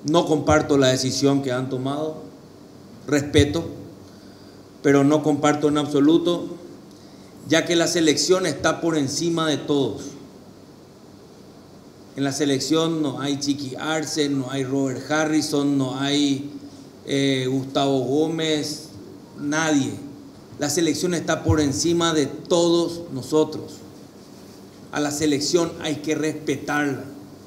No comparto la decisión que han tomado, respeto, pero no comparto en absoluto, ya que la selección está por encima de todos. En la selección no hay Chiqui Arce, no hay Robert Harrison, no hay Gustavo Gómez, nadie. La selección está por encima de todos nosotros. A la selección hay que respetarla.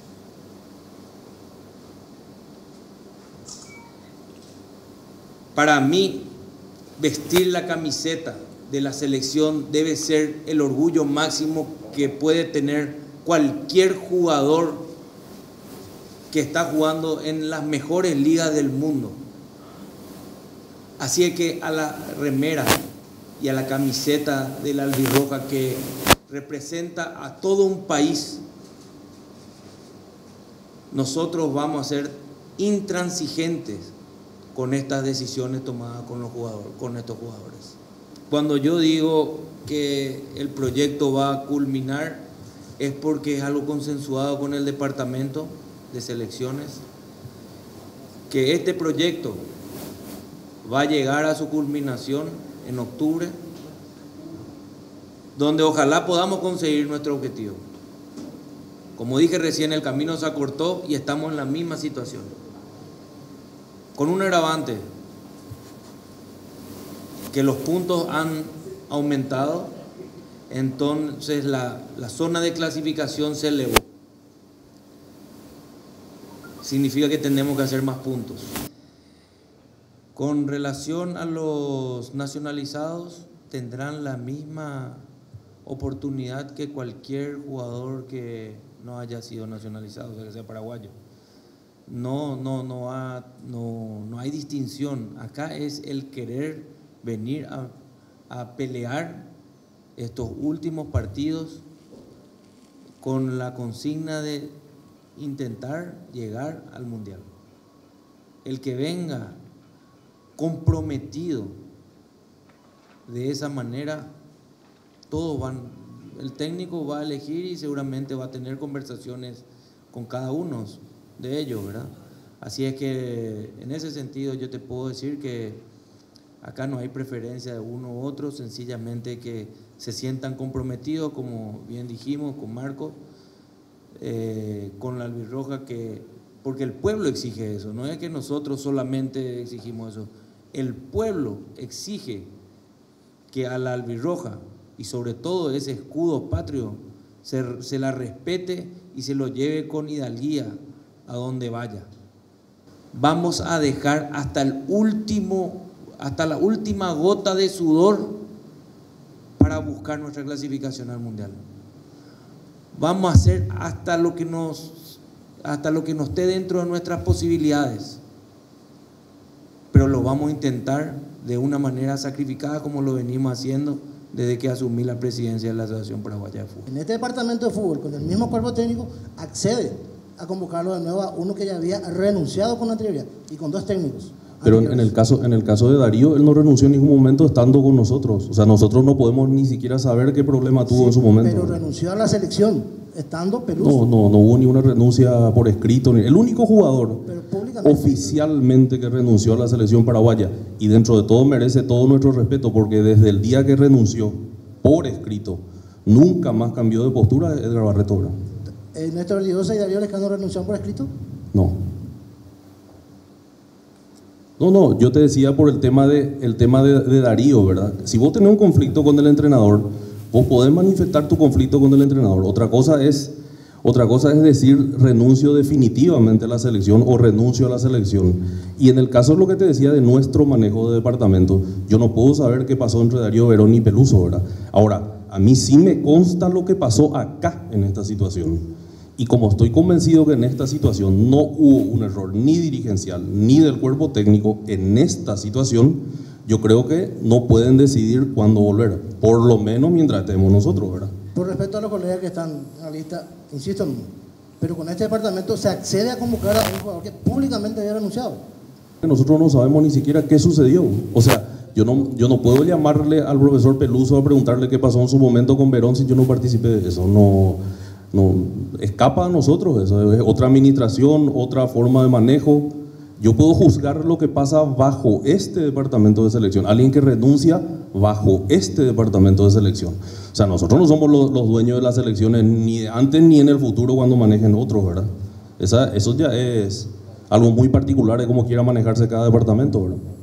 Para mí, vestir la camiseta de la selección debe ser el orgullo máximo que puede tener cualquier jugador que está jugando en las mejores ligas del mundo. Así es que a la remera y a la camiseta de la albirroja, que representa a todo un país, nosotros vamos a ser intransigentes con estas decisiones tomadas con los jugadores, con estos jugadores. Cuando yo digo que el proyecto va a culminar, es porque es algo consensuado con el departamento de selecciones, que este proyecto va a llegar a su culminación en octubre, donde ojalá podamos conseguir nuestro objetivo. Como dije recién, el camino se acortó y estamos en la misma situación, con un agravante, que los puntos han aumentado, entonces la zona de clasificación se elevó. Significa que tenemos que hacer más puntos. Con relación a los nacionalizados, tendrán la misma oportunidad que cualquier jugador que no haya sido nacionalizado, o sea, que sea paraguayo. No hay distinción. Acá es el querer venir a pelear estos últimos partidos con la consigna de intentar llegar al Mundial. El que venga comprometido de esa manera, todos van, el técnico va a elegir y seguramente va a tener conversaciones con cada uno de ellos, ¿verdad? Así es que en ese sentido yo te puedo decir que acá no hay preferencia de uno u otro, sencillamente que se sientan comprometidos, como bien dijimos con Marco, con la albirroja, porque el pueblo exige eso, no es que nosotros solamente exigimos eso. El pueblo exige que a la albirroja y sobre todo ese escudo patrio se la respete y se lo lleve con hidalguía a donde vaya. Vamos a dejar hasta la última gota de sudor para buscar nuestra clasificación al Mundial. Vamos a hacer hasta lo que nos esté dentro de nuestras posibilidades, pero lo vamos a intentar de una manera sacrificada, como lo venimos haciendo desde que asumí la presidencia de la Asociación Paraguaya de Fútbol. En este departamento de fútbol, con el mismo cuerpo técnico, accede a convocarlo de nuevo a uno que ya había renunciado con anterioridad y con dos técnicos. Pero en el caso de Darío, él no renunció en ningún momento estando con nosotros. O sea, nosotros no podemos ni siquiera saber qué problema tuvo en su momento. Pero renunció a la selección, estando Peluso. No hubo ni una renuncia por escrito. El único jugador oficialmente que renunció a la selección paraguaya, y dentro de todo merece todo nuestro respeto, porque desde el día que renunció por escrito, nunca más cambió de postura, Edgar Barreto. ¿Néstor Lidosa y Darío Lescano renunciaron por escrito? No, yo te decía por el tema de Darío, ¿verdad? Si vos tenés un conflicto con el entrenador, vos podés manifestar tu conflicto con el entrenador. Otra cosa es decir renuncio definitivamente a la selección o renuncio a la selección. Y en el caso de lo que te decía de nuestro manejo de departamento, yo no puedo saber qué pasó entre Darío Verón y Peluso, ¿verdad? Ahora, a mí sí me consta lo que pasó acá en esta situación. Y como estoy convencido que en esta situación no hubo un error ni dirigencial ni del cuerpo técnico en esta situación, yo creo que no pueden decidir cuándo volver, por lo menos mientras estemos nosotros, ¿verdad? Por respeto a los colegas que están en la lista, insisto, pero con este departamento se accede a convocar a un jugador que públicamente había renunciado. Nosotros no sabemos ni siquiera qué sucedió. O sea, yo no puedo llamarle al profesor Peluso a preguntarle qué pasó en su momento con Verón si yo no participé de eso. no escapa a nosotros, eso es otra administración, otra forma de manejo. Yo puedo juzgar lo que pasa bajo este departamento de selección, alguien que renuncia bajo este departamento de selección. O sea, nosotros no somos los dueños de las selecciones ni antes ni en el futuro cuando manejen otros, ¿verdad? Eso ya es algo muy particular de cómo quiera manejarse cada departamento, ¿verdad?